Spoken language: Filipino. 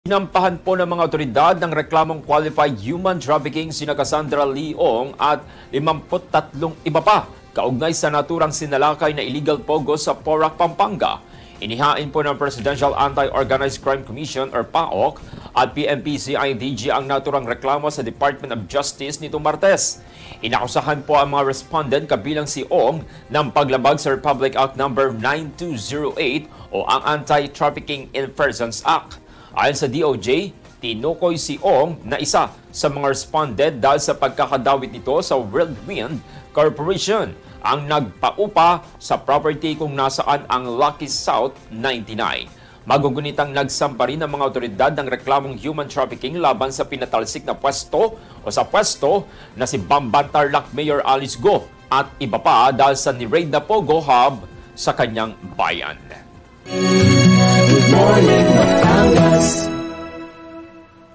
Sinampahan po ng mga otoridad ng reklamong qualified human trafficking sina Cassandra Li Ong at 53 iba pa kaugnay sa naturang sinalakay na illegal pogo sa Porac, Pampanga. Inihain po ng Presidential Anti-Organized Crime Commission or PAOC at PNP-CIDG ang naturang reklamo sa Department of Justice nitong Martes. Inakusahan po ang mga respondent kabilang si Ong ng paglabag sa Republic Act No. 9208 o ang Anti-Trafficking in Persons Act. Ayon sa DOJ, tinukoy si Ong na isa sa mga respondent dahil sa pagkakadawit nito sa Whirlwind Corporation ang nagpaupa sa property kung nasaan ang Lucky South 99. Magugunitang nagsampa rin ng mga otoridad ng reklamong human trafficking laban sa pinatalsik na pwesto o sa pwesto na si Bamban Tarlac Mayor Alice Go at iba pa dahil sa ni-raid na Pogo Hub sa kanyang bayan. Good morning, Batangas.